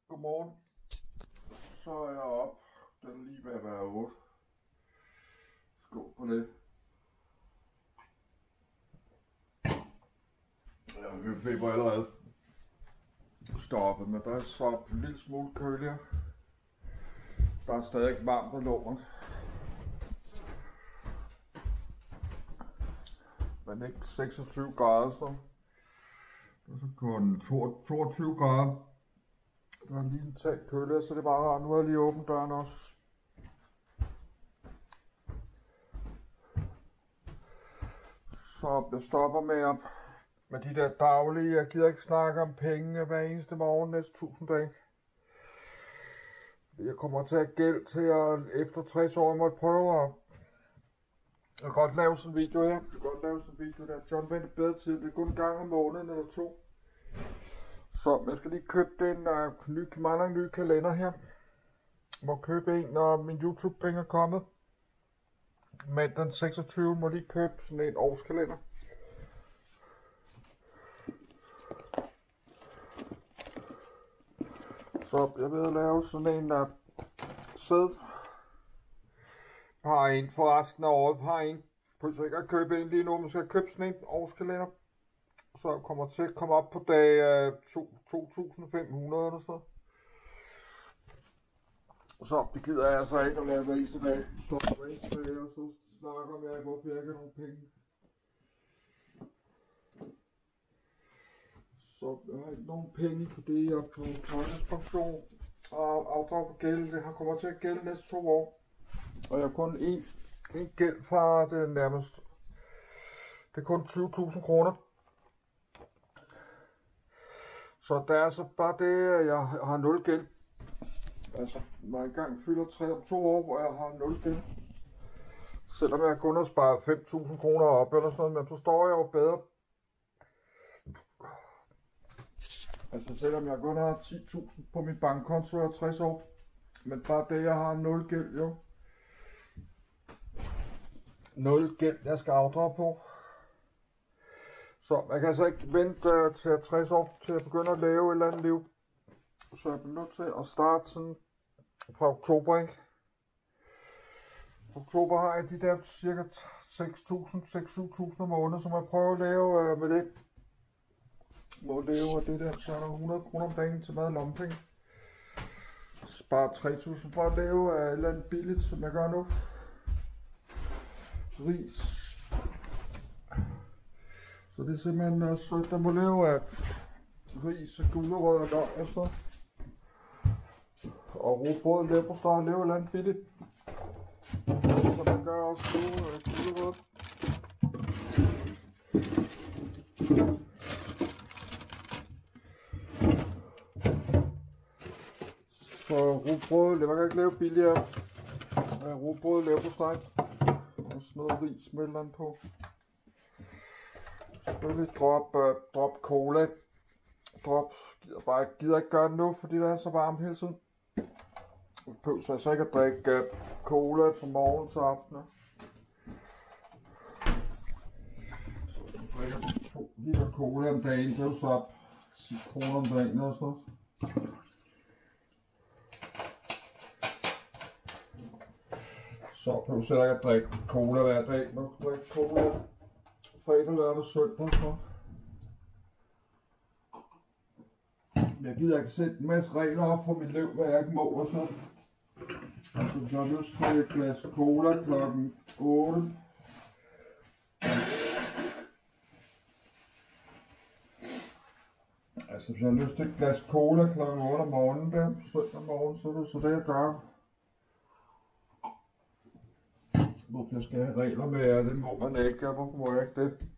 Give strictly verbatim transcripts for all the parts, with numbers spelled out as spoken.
Godmorgen. Så er jeg op. Den er lige ved at være otte. Skål på det. Jeg har høfeber allerede stoppet, men der er så en lille smule køligere. Der er stadig varmt på låret. Men ikke seksogtyve grader, så det er så kun toogtyve grader. Der er lige en tag køligere, så det er bare rart. Nu har jeg lige åbnet døren også. Så jeg stopper med at med de der daglige. Jeg gider ikke snakke om penge hver eneste morgen næste tusind dage. Jeg kommer til at have gæld til at efter tres år måtte prøve at jeg kan godt lave sådan en video her. Jeg kan godt lave sådan en video der. John venter bedre tid. Det er kun en gang om måneden eller to. Så jeg skal lige købe en uh, ny, mange nye kalender her. Jeg må købe en, når min YouTube-penge er kommet. Men den seksogtyvende må lige købe sådan en årskalender. Så jeg vil lave sådan en der uh, sæd. Har en for resten af året. Har en. Prøv ikke at købe en lige nu, men skal købe sådan en årskalender. Så jeg kommer til at komme op på dag uh, to tusind fem hundrede eller sådan noget. Så det gider jeg altså ikke at lave hver eneste dag. Stå hver eneste dag og så snakker om jeg, hvorfor jeg ikke har nogen penge. Så jeg har ikke nogen penge, fordi jeg er på træningspension og afdrag på gæld. Det har kommer til at gælde næste to år. Og jeg har kun en, en gæld fra det nærmest. Det er kun tyve tusind kroner. Så der er altså bare det, at jeg har nul gæld. Altså, når jeg engang fylder tre om to år, hvor jeg har nul gæld. Selvom jeg kun har sparet fem tusind kroner op eller sådan noget, men så står jeg jo bedre. Altså, selvom jeg kun har ti tusind på min bankkonto og tres år. Men bare det, jeg har nul gæld, jo. Nul gæld, jeg skal afdrage på. Så man kan altså ikke vente uh, til tres år til at begynde at leve et eller andet liv. Så jeg bliver nødt til at starte sådan fra oktober, ikke? Oktober har jeg de der cirka seks tusind til syv tusind om måneden, som jeg prøver at lave uh, med det. Må leve af det der, så er der hundrede kroner om dagen til mad og lommepenge. Spare tre tusind for at leve af et eller andet billigt, som jeg gør nu. Ris. Så det er simpelthen også, der må leve af ris og gulerødder og løg og så. Og rugbrød, leverpostej og leve et eller andet billigt. Så man gør også nu uh, gulerødder. Så rugbrød, man kan ikke lave billigere. Uh, rugbrød, leverpostej og sådan noget ris med et eller andet på. Selvfølgelig drop, uh, drop cola. Drop, gider bare gider ikke gøre det nu, fordi det er så varmt hele tiden. Jeg behøver så altså ikke at drikke uh, cola fra morgen til aften. Så jeg drikker to liter cola om dagen, det er jo så ti kroner om dagen og sådan noget. Så jeg behøver selv ikke at drikke cola hver dag, man kan drikke cola fredag, lørdag, søndag. Så. Jeg gider ikke sætte en masse regler op for mit liv, hvad jeg ikke må og så. Altså hvis jeg har lyst til et glas cola klokken otte. Altså hvis jeg har lyst til et glas cola klokken otte om morgenen, der søndag morgen, så er det så det jeg gør. Hvorfor jeg skal have regler med jer, det må man ikke, hvorfor må jeg ikke det?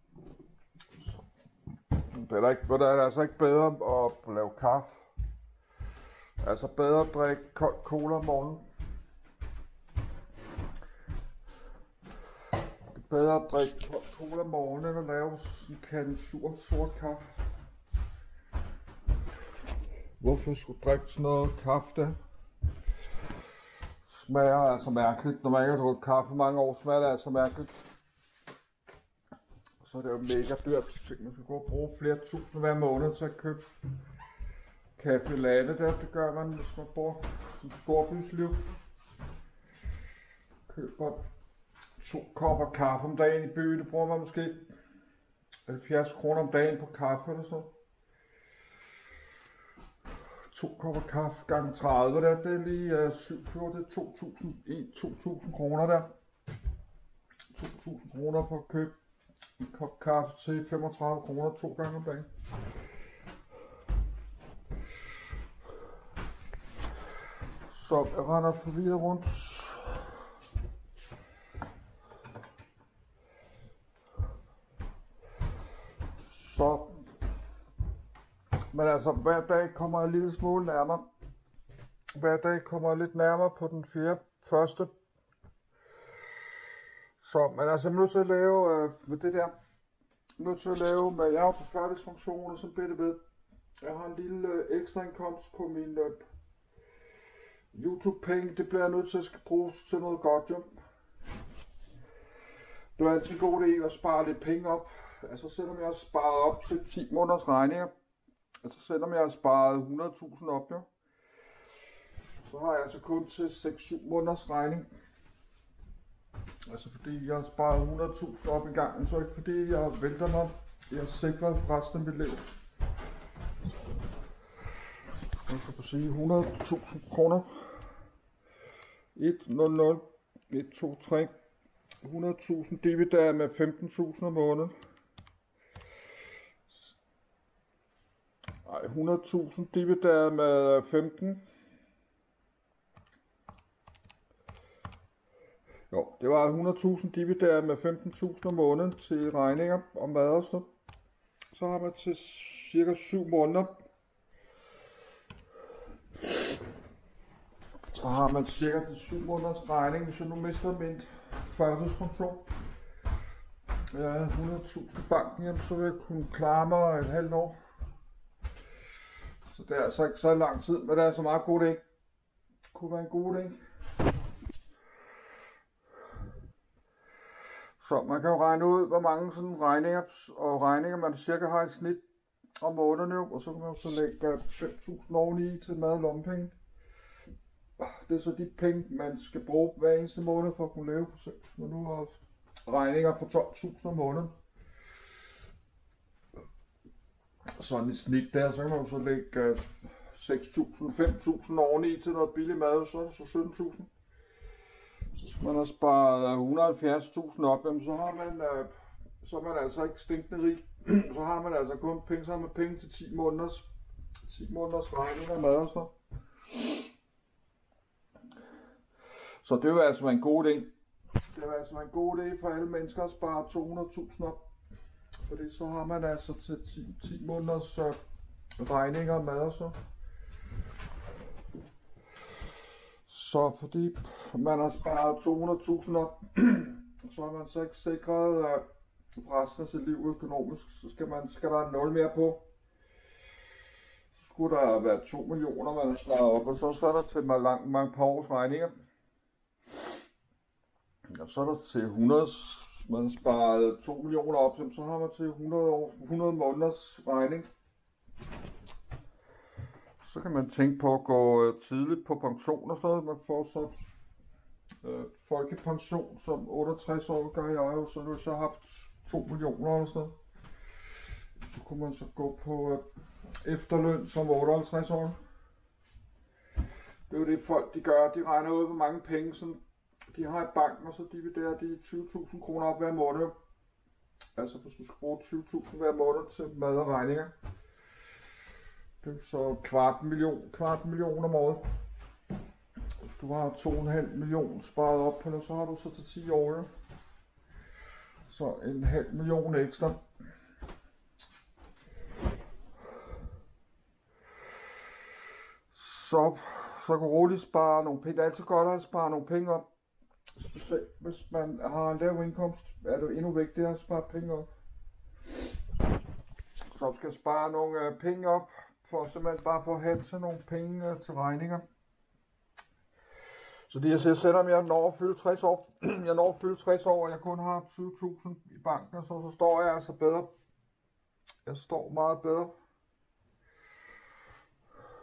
Det er, der ikke, det er altså ikke bedre at lave kaffe. Altså bedre at drikke kold cola om morgenen. Det er bedre at drikke kold cola om morgenen end at lave en kande sur sort kaffe. Hvorfor skulle drikke sådan noget kaffe der? Smager altså mærkeligt. Når man ikke har drukket kaffe mange år, smager det altså mærkeligt. Så det er jo mega dyrt. Man skal gå og bruge flere tusind hver måned til at købe Café latte der, det gør man, hvis man bor som storbysliv. Køber to kopper kaffe om dagen i byen, det bruger man måske halvfjerds kroner om dagen på kaffe eller så. To kopper kaffe gange tredive der, det er lige uh, syv køber, det er to tusind kroner der. to tusind kroner på at købe en kop kaffe til femogtredive kroner to gange om dagen. Så jeg render forvirret rundt. Så, men altså hver dag kommer jeg en lille smule nærmere. Hver dag kommer jeg lidt nærmere på den fjerde første. Så, men altså jeg er nødt til at lave øh, med det der. Jeg er nødt til at lave med, jeg har på førtidspension og sådan bliver det ved. Jeg har en lille øh, ekstra indkomst på min øh, YouTube-penge. Det bliver jeg nødt til at skal bruges til noget godt jo. Det er altid en god idé at spare lidt penge op. Altså selvom jeg har sparet op til ti måneders regninger. Altså selvom jeg har sparet hundrede tusind op jo. Så har jeg altså kun til seks syv måneders regning. Altså fordi jeg har sparet hundrede tusind op en gang, så ikke fordi jeg vælter mig. Jeg har sikret resten af mit liv. Jeg skal sige hundrede tusind kroner. et nul nul et to tre hundrede tusind divideret med femten tusind om måneden. Nej, hundrede tusind divideret med femten. Jo, det var hundrede tusind divideret med femten tusind om måneden til regninger og mad og sådan. Så har man til cirka syv måneder. Så har man cirka til syv måneders regning, hvis jeg nu mister min førtidspension. Jeg havde hundrede tusind i banken, jamen, så vil jeg kunne klare mig et halvt år. Så det er altså ikke så lang tid, men det er så meget god idé. Det kunne være en god idé. Så man kan jo regne ud, hvor mange sådan regninger og regninger man cirka har i snit om måneden, og så kan man jo så lægge fem tusind oveni til mad og lommepenge. Det er så de penge, man skal bruge hver eneste måned for at kunne leve på selv. Hvis nu har regninger på tolv tusind om måneden. Sådan i snit der, så kan man jo så lægge seks tusind, fem tusind oveni til noget billig mad, så er det så sytten tusind. Hvis man har sparet et hundrede og halvfjerds tusind op, jamen, så har man, øh, så er man altså ikke stinkende rig. Så har man altså kun penge, så har man penge til ti måneders, ti måneders regning af mad og så. Så det vil altså være en god idé. Det vil altså være en god idé for alle mennesker at spare to hundrede tusind op. Fordi så har man altså til ti, ti måneders øh, regninger af mad og så. Så fordi man har sparet to hundrede tusind op, så har man så ikke sikret øh, resten af sit liv økonomisk. Så skal, man, skal der nul mere på. Så skulle der være to millioner, man har sparet op, og så, så er der til mange, mange par års regninger. Og så er der til hundrede, man har sparet to millioner op, så har man til hundrede, år, hundrede måneders regning. Så kan man tænke på at gå tidligt på pension og sådan noget. Man får så øh, folkepension som otteogtres år, gør jeg jo, så hvis jeg har haft to millioner eller sådan noget. Så kunne man så gå på øh, efterløn som otteoghalvtreds år. Det er jo det folk de gør, de regner ud hvor mange penge sådan, de har i banken, og så dividerer de tyve tusind kroner op hver måned. Altså hvis du skal bruge tyve tusind hver måned til mad og regninger. Det er så kvart million, kvart million om året. Hvis du har to komma fem million sparet op på det, så har du så til ti år. Ja. Så en halv million ekstra. Så, så kan roligt spare nogle penge. Det er altid godt at spare nogle penge op. Specielt hvis man har en lav indkomst, er det endnu vigtigere at spare penge op. Så skal spare nogle uh, penge op, for simpelthen bare for at have til nogle penge uh, til regninger. Så det jeg siger, selvom jeg når at fylde tres år, jeg når at fylde tres år, og jeg kun har tyve tusind i banken, så, så står jeg altså bedre. Jeg står meget bedre.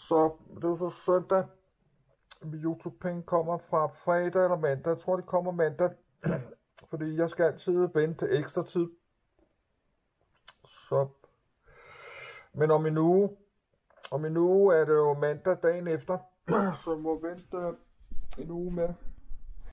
Så det er jo så søndag. YouTube-penge kommer fra fredag eller mandag. Jeg tror, det kommer mandag. Fordi jeg skal altid vente til ekstra tid. Så. Men om en uge. Om en uge er det jo mandag dagen efter. Så jeg må vente en uge med